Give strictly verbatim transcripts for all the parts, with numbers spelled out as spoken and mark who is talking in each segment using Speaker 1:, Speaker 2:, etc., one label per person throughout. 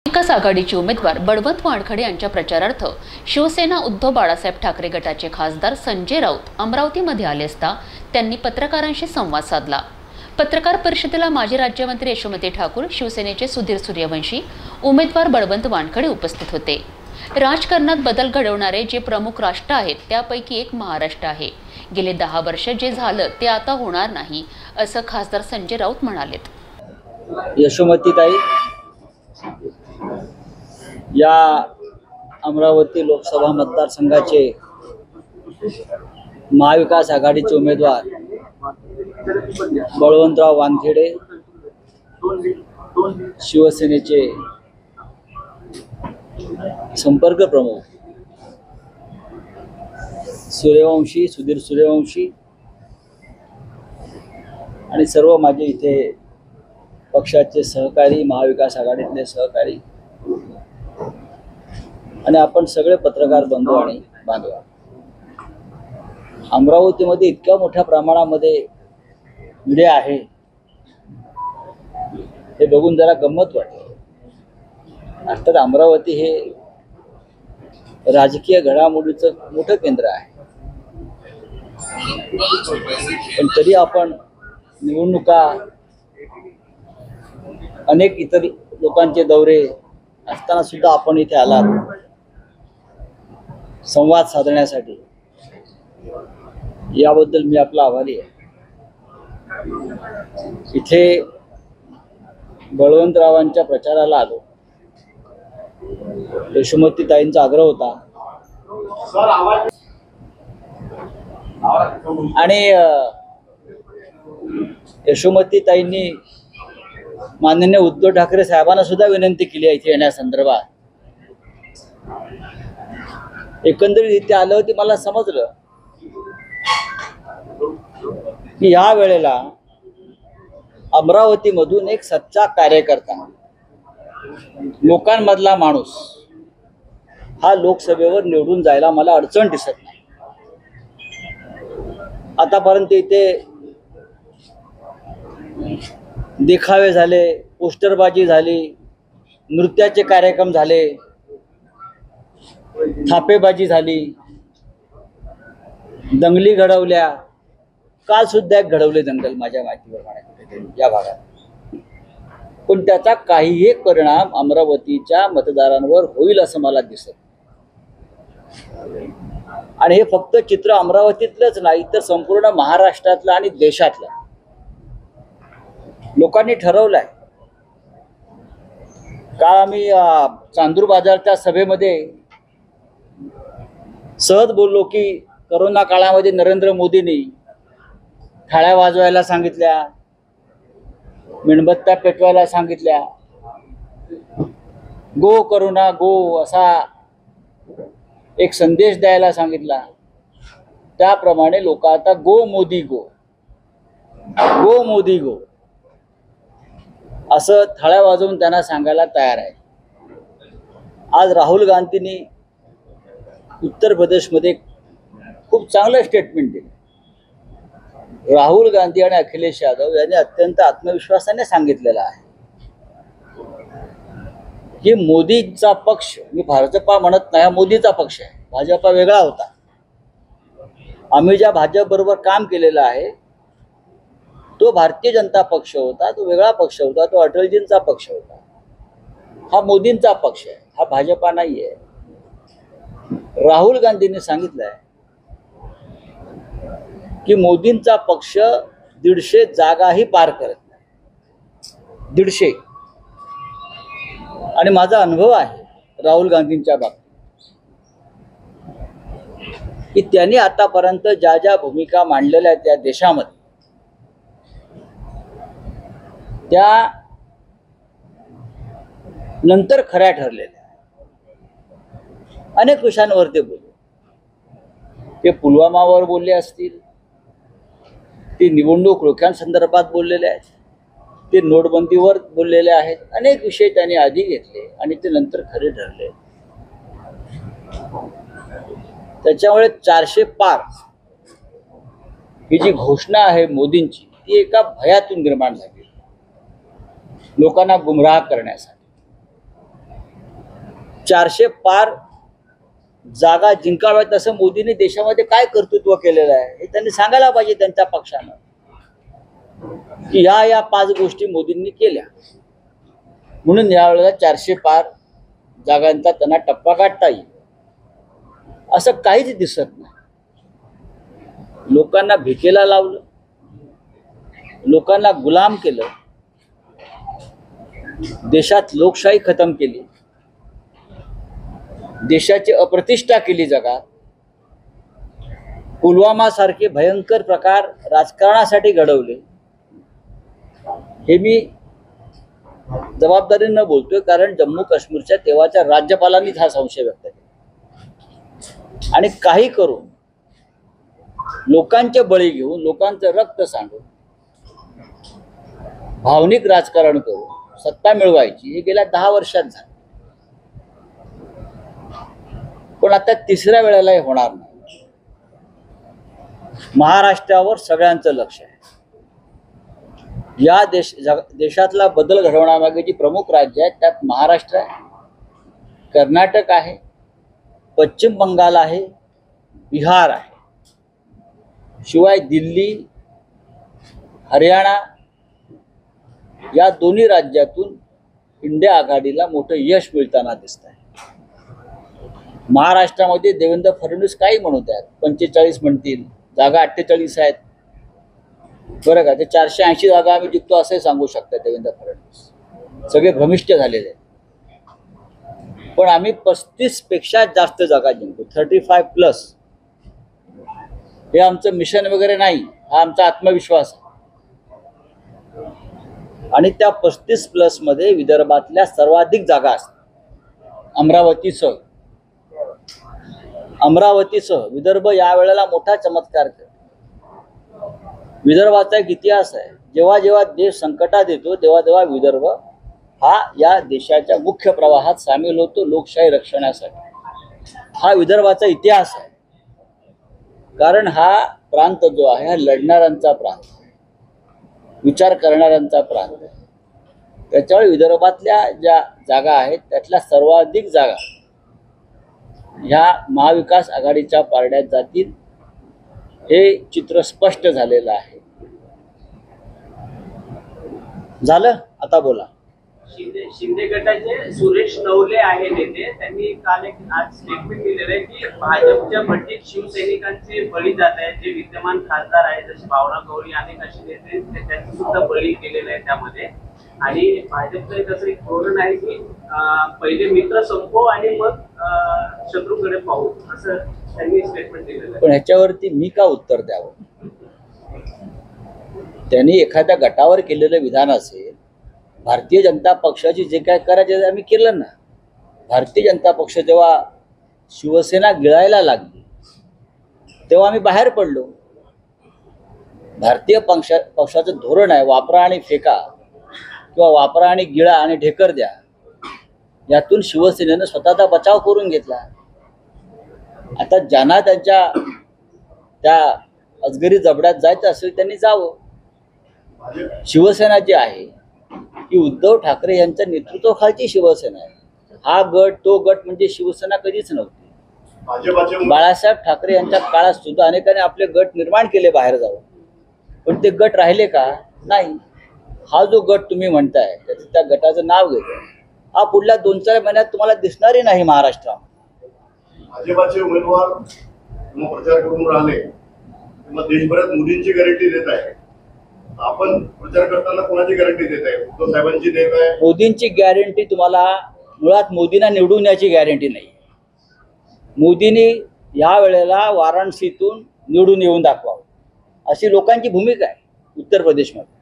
Speaker 1: महाविकास आघाडीचे उमेदवार बळवंत वानखडे यांच्या प्रचारार्थ शिवसेना उद्धव बाळासाहेब ठाकरे गटाचे खासदार संजय राऊत अमरावतीमध्ये आले असता त्यांनी पत्रकारांशी संवाद साधला। पत्रकार परिषदेला माजी राज्यमंत्री यशोमती ठाकूर, शिवसेनेचे सुधीर सूर्यवंशी, उमेदवार बळवंत वानखडे उपस्थित होते। राजकारणात बदल घडवणारे जे प्रमुख राष्ट्र आहेत त्यापैकी एक महाराष्ट्र आहे। गेले दहा वर्ष जे झालं ते आता होणार नाही असं खासदार संजय राऊत म्हणालेत।
Speaker 2: यशोमतीताई या अमरावती लोकसभा मतदारसंघाचे महाविकास आघाडीचे उमेदवार बळवंतराव वानखेडे, शिवसेनेचे संपर्क प्रमुख सूर्यवंशी सुधीर सूर्यवंशी आणि सर्व माझे इथे पक्षाचे सहकारी, महाविकास आघाडीतले सहकारी आणि आपण सगळे पत्रकार बंधू आणि बांधव, अमरावतीमध्ये इतक्या मोठ्या प्रमाणामध्ये मीडिया आहे हे बघून जरा गंमत वाटते। अर्थात अमरावती हे राजकीय घडामोडीचं मोठं केंद्र आहे, पण तरी आपण निवडणुका, अनेक इतर लोकांचे दौरे असताना सुद्धा आपण इथे आलात संवाद साधण्यासाठी, याबद्दल मी आपला आभारी आहे। इथे बळवंतरावांच्या प्रचाराला आलो, यशोमतीताईंचा आग्रह होता आणि यशोमतीताईंनी माननीय उद्धव ठाकरे साहेबांना सुद्धा विनंती केली आहे इथे येण्यासंदर्भात। एकंदरीत इथे आलं होती, मला समजलं की या वेळेला अमरावतीमधून एक सच्चा कार्यकर्ता, लोकांमधला माणूस हा लोकसभेवर निवडून जायला मला अडचण दिसत नाही। आतापर्यंत इथे देखावे झाले, पोस्टरबाजी झाली, नृत्याचे कार्यक्रम झाले, थापेबाजी झाली, दंगली घडवल्या, काल सुद्धा एक घडवले दंगल माझ्या माहितीवर या भागात, पण त्याचा काहीही परिणाम अमरावतीच्या मतदारांवर होईल असं मला दिसत। आणि हे फक्त चित्र अमरावतीतलंच नाही तर संपूर्ण महाराष्ट्रातलं आणि देशातलं लोकांनी ठरवलंय। काल आम्ही चांदूर बाजारच्या सभेमध्ये सहज बोललो की करोना काळामध्ये नरेंद्र मोदींनी थाळ्या वाजवायला सांगितल्या, मेणबत्त्या पेटवायला सांगितल्या, गो करोना गो असा एक संदेश द्यायला सांगितला। त्याप्रमाणे लोक आता गो मोदी गो, गो मोदी गो असं थाळ्या वाजवून त्यांना सांगायला तयार आहे। आज राहुल गांधींनी उत्तर प्रदेशमध्ये खूप चांगलं स्टेटमेंट दिलं। राहुल गांधी आणि अखिलेश यादव यांनी अत्यंत आत्मविश्वासाने सांगितलेलं आहे की मोदींचा पक्ष, मी भाजपा म्हणत नाही, मोदीचा पक्ष आहे, भाजपा वेगळा होता। आम्ही ज्या भाजप बरोबर काम केलेलं आहे तो भारतीय जनता पक्ष होता, तो वेगळा पक्ष होता, तो अटलजींचा पक्ष होता। हा मोदींचा पक्ष आहे, हा भाजपा नाही आहे। राहुल गांधींनी सांगितलंय की मोदींचा पक्ष दीडशे जागाही पार करत नाही, दीडशे। आणि माझा अनुभव आहे राहुल गांधींच्या बाबतीत की त्यांनी आतापर्यंत ज्या ज्या भूमिका मांडलेल्या आहेत त्या देशामध्ये, त्या नंतर खऱ्या ठरलेल्या अनेक विषयांवर ते बोलले। ते पुलवामावर बोलले असतील, ते निवडणूक रोख्यांसंदर्भात बोललेले आहेत, ते नोटबंदीवर बोललेले आहेत, अनेक विषय त्यांनी आधी घेतले आणि ते नंतर खरे ठरले। त्याच्यामुळे चारशे पार ही जी घोषणा आहे मोदींची, ती एका भयातून निर्माण झाली, लोकांना गुमराह करण्यासाठी। चारशे पार जागा जिंकाव्यात असं मोदींनी देशामध्ये काय कर्तृत्व केलेलं आहे हे त्यांनी सांगायला पाहिजे त्यांच्या पक्षानं, की ह्या या पाच गोष्टी मोदींनी केल्या म्हणून यावेळेला चारशे पार जागांचा त्यांना टप्पा गाठता येईल असं काहीच दिसत नाही. लोकांना भिकेला लावलं, लोकांना गुलाम केलं, देशात लोकशाही खतम केली, देशाची अप्रतिष्ठा केली जगात. पुलवामा सारखे भयंकर प्रकार राजकारणासाठी घडवले. हे मी जबाबदारीनं बोलतोय कारण जम्मू काश्मीरच्या तेव्हाच्या राज्यपालांनीच हा संशय व्यक्त केला. आणि काही करून लोकांचे बळी घेऊन, लोकांचं रक्त सांडून, भावनिक राजकारण करून सत्ता मिळवायची हे गेल्या दहा वर्षात झालं. पण आता तिसऱ्या वेळेला हे होणार नाही. महाराष्ट्रावर सगळ्यांचं लक्ष आहे. या देश देशातला बदल घडवण्यामागे जी प्रमुख राज्य आहेत त्यात महाराष्ट्र आहे, कर्नाटक आहे, पश्चिम बंगाल आहे, बिहार आहे, शिवाय दिल्ली, हरियाणा या दोन्ही राज्यातून इंडिया आघाडीला मोठं यश मिळताना दिसत आहे. महाराष्ट्रामध्ये देवेंद्र फडणवीस काही म्हणत आहेत, पंचेचाळीस म्हणतील, जागा अठ्ठेचाळीस आहेत, बरं का, ते चारशे ऐंशी जागा आम्ही जिंकतो असंही सांगू शकतात देवेंद्र फडणवीस. सगळे भ्रमिष्ट झालेले आहेत. पण आम्ही पस्तीस पेक्षा जास्त जागा जिंकू, थर्टी फाय प्लस. हे आमचं मिशन वगैरे नाही, हा आमचा आत्मविश्वास आहे. आणि त्या पस्तीस प्लस मध्ये विदर्भातल्या सर्वाधिक जागा असतात. अमरावतीसह अमरावतीसह विदर्भ यावेळेला मोठा चमत्कार करतो. विदर्भाचा एक इतिहास आहे. जेव्हा जेव्हा देश संकटात येतो तेव्हा तेव्हा विदर्भ हा या देशाच्या मुख्य प्रवाहात सामील होतो लोकशाही रक्षणासाठी. हा विदर्भाचा इतिहास आहे. कारण हा प्रांत जो आहे हा लढणाऱ्यांचा प्रांत, विचार करणाऱ्यांचा प्रांत आहे. त्याच्यामुळे विदर्भातल्या ज्या जागा आहेत त्यातल्या सर्वाधिक जागा ह्या महाविकास आघाडीच्या पारड्यात जातील हे चित्र स्पष्ट झालेलं आहे. झालं, आता बोला.
Speaker 3: शिंदे शिंदे गटाचे सुरेश नवले आहे नेते, त्यांनी काल एक आज स्टेटमेंट दिलेलं आहे की भाजपच्या भट्टीत शिवसैनिकांचे बळी जात आहेत. जे विद्यमान खासदार आहेत जसे भावना गवळी अनेक असे नेते त्यांचे सुद्धा बळी केलेले आहे त्यामध्ये. आणि भाजपचं एक असं एक धोरण आहे की पहिले मित्र संपव आणि मग शत्रूकडे पाहू, असं त्यांनी स्टेटमेंट दिलेलं आहे.
Speaker 2: पण ह्याच्यावरती मी का उत्तर द्यावं? त्यांनी एखाद्या गटावर केलेलं विधान असेल, भारतीय जनता पक्षाची जे काय करायचे आम्ही केलं ना. भारतीय जनता पक्ष जेव्हा शिवसेना गिळायला लागली तेव्हा आम्ही बाहेर पडलो. भारतीय पक्ष पक्षाचं धोरण आहे वापरा आणि फेका किंवा वापरा आणि गिळा आणि ढेकर द्या. यातून शिवसेनेनं स्वतःचा बचाव करून घेतला. आता ज्यांना त्यांच्या त्या अजगरी जबड्यात जायचं असेल त्यांनी जावं. शिवसेना जी आहे की उद्धव ठाकरे यांच्या नेतृत्वाखालची शिवसेना आहे. हा गट तो गट म्हणजे शिवसेना कधीच नव्हती. बाळासाहेब ठाकरे यांच्या काळात सुद्धा अनेकांनी आपले गट निर्माण केले बाहेर जाऊन, पण ते गट राहिले का? नाही. हा जो गट तुम्ही म्हणताय त्याचं त्या गटाचं नाव घेतोय, हा पुढल्या दोन चार महिन्यात तुम्हाला दिसणारही नाही महाराष्ट्रात.
Speaker 4: भाजपाचे उमेदवार प्रचार करून राहिले मग देशभरात मोदींची गॅरंटी देत आहे. आपण प्रचार करताना कोणाची गॅरंटी देत आहे? उद्धव साहेबांची देत आहे.
Speaker 2: मोदींची गॅरंटी तुम्हाला मुळात मोदींना निवडून याची गॅरंटी नाही. मोदींनी या वेळेला वाराणसीतून निवडून येऊन दाखवावं अशी लोकांची भूमिका आहे उत्तर प्रदेशमध्ये.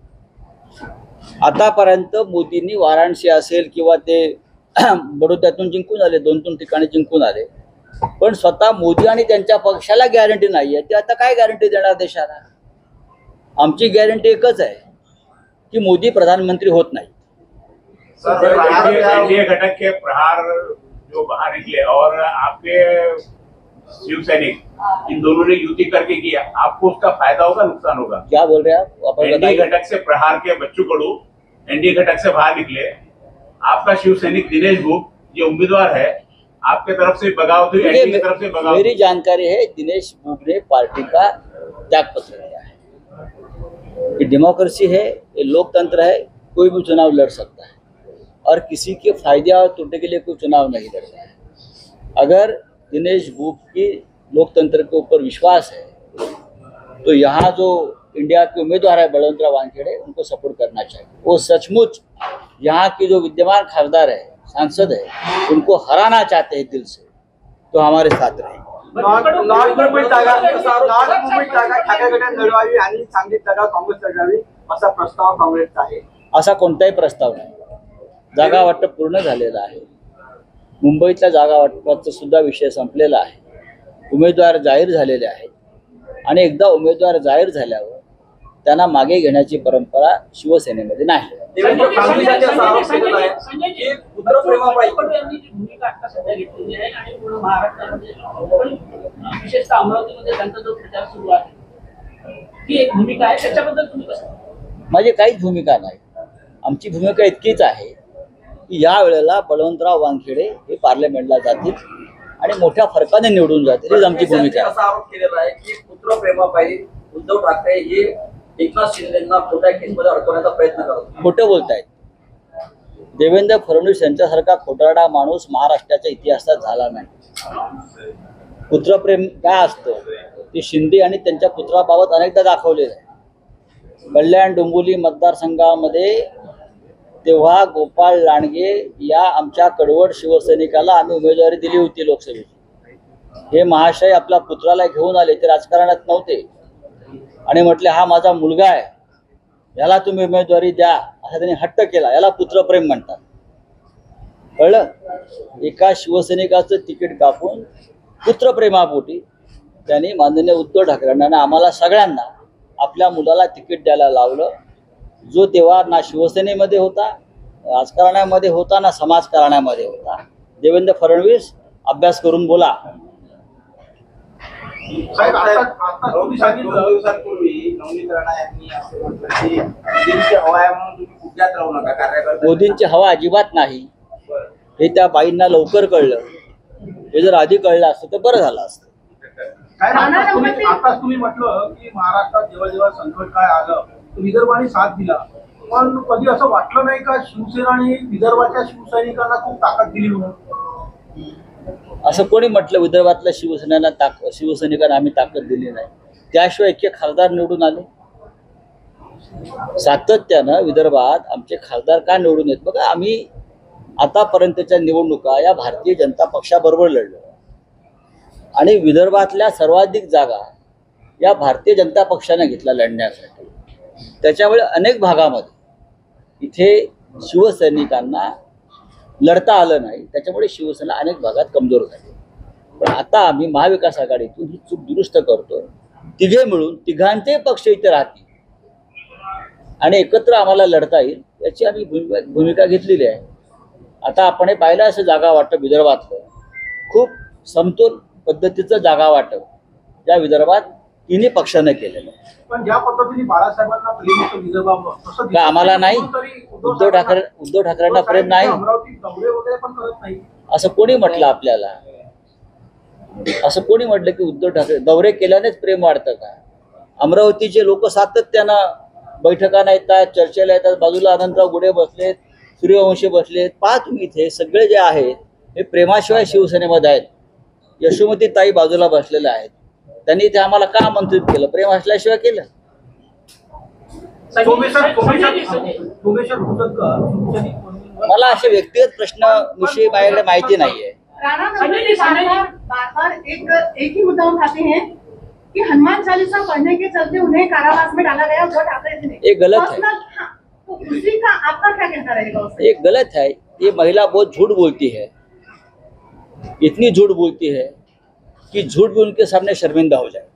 Speaker 2: आतापर्यंत मोदींनी वाराणसी असेल किंवा ते बडोद्यातून जिंकून आले, दोन दोन ठिकाणी जिंकून आले, पण स्वतः मोदी आणि त्यांच्या पक्षाला गॅरंटी नाही आहे. ते आता काय गॅरंटी देणार देशाला? आमची गॅरंटी एकच है कि मोदी प्रधानमंत्री होत नहीं।
Speaker 5: एनडीए घटक के प्रहार जो बाहर निकले और आपके शिवसैनिक इन दोनों ने युति करके किया, आपको उसका फायदा होगा नुकसान होगा?
Speaker 2: क्या बोल रहे हैं आप?
Speaker 5: एनडीए घटक से प्रहार के बच्चू कडू एनडीए घटक से बाहर निकले, आपका शिवसैनिक दिनेश गुप्त ये उम्मीदवार है, आपके तरफ से बगावत हुई, एनडीए की तरफ से बगावत?
Speaker 2: मेरी जानकारी है दिनेश बुब ने पार्टी का त्यागपत्र दिया है। ये डेमोक्रेसी है, ये लोकतंत्र है, कोई भी चुनाव लड़ सकता है और किसी के फायदे और टूटे के लिए कोई चुनाव नहीं लड़ता है। अगर दिनेश बुब की लोकतंत्र के ऊपर विश्वास है तो यहाँ जो इंडिया के उम्मीदवार है बलवंतराव वानखेड़े, उनको सपोर्ट करना चाहिए। वो सचमुच यहाँ की जो विद्यमान खासदार है, सांसद है, उनको हराना चाहते हैं दिल से, तो हमारे साथ रहेंगे।
Speaker 6: नॉर्थ मुंबईत जागा नॉर्थ मुंबईत जागा ठाकरे गटाने लढवावी आणि सांगलीत जागा काँग्रेस लढवावी असा प्रस्ताव काँग्रेसचा आहे।
Speaker 2: असा कोणताही प्रस्ताव नाही। जागा वाटप पूर्ण झालेलं आहे। मुंबईतल्या जागा वाटपाचा सुद्धा विषय संपलेला आहे। उमेदवार जाहीर झालेले आहेत आणि एकदा उमेदवार जाहीर झाल्यावर त्यांना मागे घेण्याची परंपरा शिवसेनेमध्ये नाही।
Speaker 6: देवेंद्र फडणवीसांनी असा आरोप केलेला आहे की पुत्रप्रेमापायी
Speaker 7: भूमिका आता सध्या घेतलेली आहे आणि पूर्ण महाराष्ट्रामध्ये विशेषतः अमरावतीमध्ये त्यांचा जो प्रचार सुरू आहे ती एक भूमिका आहे, त्याच्याबद्दल तुम्ही कसं?
Speaker 2: माझी काहीच भूमिका नाही। आमची भूमिका इतकीच आहे की या वेळेला बलवंतराव वानखेडे हे पार्लमेंटला जातील आणि मोठ्या फरकाने निवडून जातील, हीच आमची भूमिका आहे।
Speaker 6: असा आरोप केलेला आहे की पुत्रप्रेमापायी उद्धव ठाकरे हे एकनाथ शिंदेंना खोट्या केसमध्ये अडकवण्याचा प्रयत्न करतात।
Speaker 2: खोटं बोलतायत। देवेंद्र फडणवीस यांच्यासारखा खोटारडा माणूस महाराष्ट्राच्या इतिहासात झाला नाही। पुत्रप्रेम काय असतं ते शिंदे आणि त्यांच्या पुत्राबाबत अनेकदा दाखवलेलं आहे। कल्याण डोंबिवली मतदारसंघामध्ये तेव्हा गोपाळ लांडगे या आमच्या कडवड शिवसैनिकाला आम्ही उमेदवारी दिली होती लोकसभेची। हे महाशय आपल्या पुत्राला घेऊन आले, ते राजकारणात नव्हते आणि म्हटले हा माझा मुलगा आहे, याला तुम्ही उमेदवारी द्या, असा त्यांनी हट्ट केला। याला पुत्रप्रेम म्हणतात, कळलं? एका शिवसैनिकाचं तिकीट कापून पुत्रप्रेमापोटी त्यांनी माननीय उद्धव ठाकरेंना आम्हाला सगळ्यांना आपल्या मुलाला तिकीट द्यायला लावलं, जो तेव्हा ना शिवसेनेमध्ये होता, राजकारणामध्ये होता, ना समाजकारणामध्ये होता। देवेंद्र फडणवीस अभ्यास करून बोला।
Speaker 6: साहेब आता दोन दिवसांपूर्वी नवनीत राणा यांनी असं म्हटलं की मोदींची हवा आहे म्हणून तुम्ही कुठल्याच राहू नका कार्यकर्ते।
Speaker 2: मोदींची हवा अजिबात नाही हे त्या बाईंना लवकर कळलं। हे जर आधी कळलं असतं तर बरं झालं असतं।
Speaker 8: आताच तुम्ही म्हटलं की महाराष्ट्रात जेव्हा जेव्हा संकट काय आलं तर विदर्भाने साथ दिला, पण कधी असं वाटलं नाही का शिवसेनाने विदर्भाच्या शिवसैनिकांना खूप ताकद दिली म्हणून?
Speaker 2: असं कोणी म्हटलं विदर्भातल्या शिवसेनेला ताक शिवसैनिकांना आम्ही ताकद दिली नाही? त्याशिवाय इतके खासदार निवडून आले। सातत्यानं विदर्भात आमचे खासदार का निवडून येत? बघा, आम्ही आतापर्यंतच्या निवडणुका या भारतीय जनता पक्षाबरोबर लढलो आणि विदर्भातल्या सर्वाधिक जागा या भारतीय जनता पक्षाने घेतल्या लढण्यासाठी। त्याच्यामुळे अनेक भागामध्ये इथे शिवसैनिकांना लढता आलं नाही, त्याच्यामुळे शिवसेना अनेक भागात कमजोर झाली। पण आता आम्ही महाविकास आघाडीतून ही चूक दुरुस्त करतोय। तिघे मिळून तिघांचे पक्ष इथे राहतील आणि एकत्र आम्हाला लढता येईल याची आम्ही भूमिका भूमिका घेतलेली आहे। आता आपण हे पाहिलं असं जागा वाटप विदर्भातलं खूप समतोल पद्धतीचं जागा वाटप या विदर्भात तिन्ही पक्षाने केलेलं आहे।
Speaker 8: पण ज्या पद्धतीने बाळासाहेबांना प्रेम होतं विदर्भावर तसं
Speaker 2: का आम्हाला नाही? उद्धव ठाकरे उद्धव ठाकरेंना प्रेम नाही
Speaker 8: अमरावती दौरे वगैरे पण करत नाही
Speaker 2: असं कोणी म्हटलं आपल्याला? असं कोणी म्हटलं की उद्धव ठाकरे दौरे केल्यानेच प्रेम वाढतं का? अमरावतीचे लोक सातत्यानं बैठकांना येतात, चर्चेला येतात। बाजूला अनंतराव गुढे बसलेत, सूर्यवंशी बसलेत। पहा तुम्ही इथे सगळे जे आहेत हे प्रेमाशिवाय शिवसेनेमध्ये आहेत। यशोमती ताई बाजूला बसलेल्या आहेत, त्यांनी ते आम्हाला का आमंत्रित केलं? प्रेम असल्याशिवाय केलं? मला असे व्यक्तिगत प्रश्न विषयी माझ्याकडे माहिती नाहीये।
Speaker 9: राणा नवनीत बार बार एक एक ही मुद्दा उठाते हैं कि हनुमान चालीसा पढ़ने के चलते उन्हें कारावास में डाला गया, वो ठाकरे ने।
Speaker 2: ये गलत है।
Speaker 9: तो उसी का आपका क्या कहना रहेगा उससे?
Speaker 2: ये गलत है। ये महिला बहुत झूठ बोलती है, इतनी झूठ बोलती है कि झूठ भी उनके सामने शर्मिंदा हो जाए।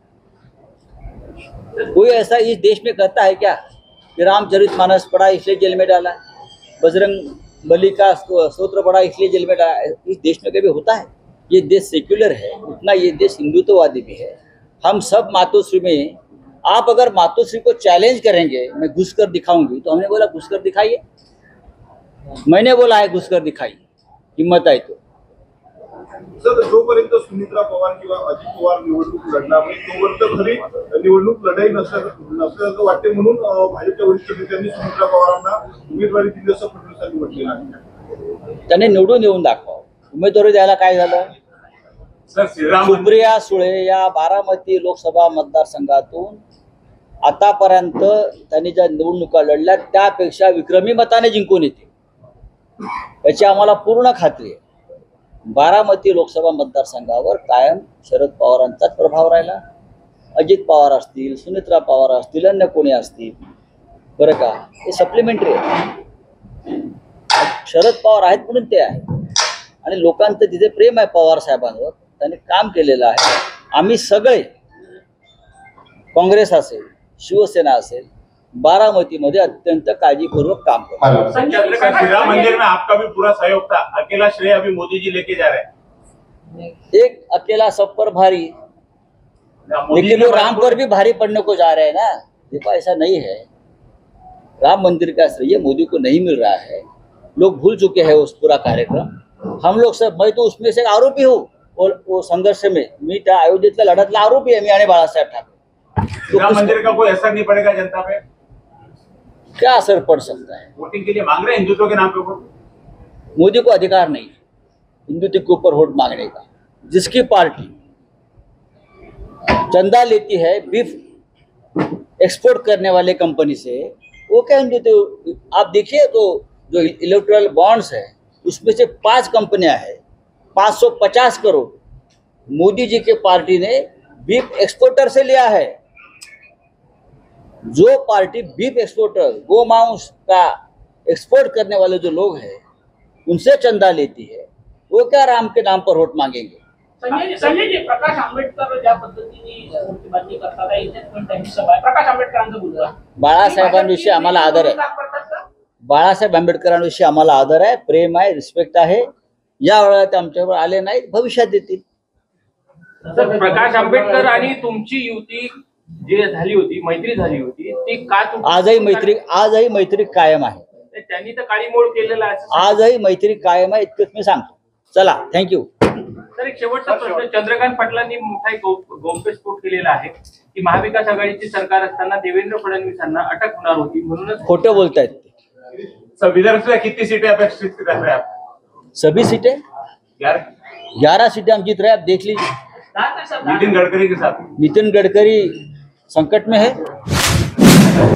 Speaker 2: कोई ऐसा इस देश में कहता है क्या कि रामचरितमानस पढ़ा इसलिए जेल में डाला, बजरंग बली का स्तोत्र पढ़ा इसलिए जेल में डाला? इस देश में कभी होता है? ये देश सेक्युलर है, उतना ये देश हिंदुत्ववादी भी है। हम सब मातोश्री में, आप अगर मातोश्री को चैलेंज करेंगे मैं घुसकर दिखाऊंगी, तो हमने बोला घुसकर दिखाइए। मैंने बोला है घुसकर दिखाइए, किंमत आहे तो.
Speaker 4: सर, जोपर्यंत सुमित्रा पवार किंवा अजित पवार निवडणूक लढणार नाही तोपर्यंत खरी निवडणूक लढाई नसल्याचं वाटते, म्हणून अं, भाजपच्या वरिष्ठ नेत्यांनी सुमित्रा पवारांना उमेदवारी दिली असं फडणवीसांनी म्हटलेलं आहे.
Speaker 2: त्याने निवडून येऊन दाखवा. उमेदवारी द्यायला काय झालं?
Speaker 5: सर श्रीराम
Speaker 2: सुप्रिया सुळे या बारामती लोकसभा मतदारसंघातून आतापर्यंत त्यांनी ज्या निवडणुका लढल्या त्यापेक्षा विक्रमी मताने जिंकून येते, याची आम्हाला पूर्ण खात्री आहे. बारामती लोकसभा मतदारसंघावर कायम शरद पवारांचाच प्रभाव राहिला. अजित पवार असतील, सुनित्रा पवार असतील, अन्य कोणी असतील, बरं का, हे सप्लिमेंटरी आहे. शरद पवार आहेत म्हणून ते आहे आणि लोकांचं तिथे प्रेम आहे पवार साहेबांवर. त्यांनी काम केलेलं आहे. आम्ही सगळे, काँग्रेस असेल, शिवसेना असेल, बारामतीमध्ये अत्यंत काळजीपूर्वक काम करतो.
Speaker 5: चंद्रकांत, श्रीराम मंदिर में आपका भी पूरा सहयोग था, अकेला श्रेय अभी मोदी जी लेके जा रहे हैं.
Speaker 2: एक अकेला सब पर भारी, लेकिन वो राम पर भी भारी पड़ने को जा रहे हैं ना. देखो ऐसा नहीं है, राम मंदिर का श्रेय मोदी को नहीं मिल रहा है. लोग भूल चुके हैं उस पूरा कार्यक्रम. हम लोग सब, मैं तो उसमें से एक आरोपी हूँ. और वो संघर्ष में मी त्या अयोध्येतल्या लढ्यातला आरोपी आहे मी आणि बाळासाहेब ठाकरे.
Speaker 5: राम मंदिर का कोई असर नहीं पड़ेगा जनता पे?
Speaker 2: क्या असर पड़ सकता है?
Speaker 5: वोटिंग के लिए मांग रहे हैं हिंदुत्व के नाम पे वोट.
Speaker 2: मोदी को अधिकार नहीं हिंदुत्व के ऊपर वोट मांगने का. जिसकी पार्टी चंदा लेती है बीफ एक्सपोर्ट करने वाले कंपनी से, वो क्या हिंदुत्व? आप देखिए तो जो इलेक्टोरल बॉन्ड्स है उसमें से पांच कंपनियां हैं, पाँच सौ पचास करोड़ मोदी जी के पार्टी ने बीफ एक्सपोर्टर से लिया है. जो पार्टी बीफ एक्सपोर्टर, गो मांस का एक्सपोर्ट करने वाले जो लोग हैं उनसे चंदा लेती है, वो क्या राम के नाम पर वोट मांगेंगे?
Speaker 7: संजय संजय जी, प्रकाश आंबेडकर ज्या पद्धतीने मूर्तीबाजी करतात आहे, इथेच पण त्यांची सभा आहे. प्रकाश आंबेडकरांचं बोलणं,
Speaker 2: बाळासाहेबांविषयी आम्हाला आदर आहे. बाळासाहेब आंबेडकरांविषयी आम्हाला आदर आहे, प्रेम आहे, रिस्पेक्ट आहे. या वेळा ते आमच्यावर आले नाहीत, भविष्यात देतील.
Speaker 10: सर, प्रकाश आंबेडकर आणि तुमची युती जी झाली होती, मैत्री झाली होती, ती का तुटली?
Speaker 2: आजही मैत्री आजही मैत्री कायम आहे.
Speaker 10: त्यांनी तर काळीमोड केलेला आहे.
Speaker 2: आजही मैत्री कायम आहे, इतकंच मी सांगतो. चला, थँक्यू.
Speaker 10: सर, एक शेवटचा प्रश्न. चंद्रकांत पाटलांनी मोठा एक गौ- गौप्यस्फोट केलेला आहे की महाविकास आघाडीची सरकार असताना देवेंद्र फडणवीसांना अटक होणार होती, म्हणूनच
Speaker 2: खोटं बोलतायत ते.
Speaker 5: सर, विदर्भ से कितनी सीटें अपेक्षित कर रहे हैं आप?
Speaker 2: सभी सीटें
Speaker 5: ग्यारह.
Speaker 2: ग्यारह सीटें हम जीत रहे हैं. आप देख लीजिए.
Speaker 7: दहा ते सहा-
Speaker 5: नितिन गडकरी के साथ.
Speaker 2: नितिन गडकरी संकट में है.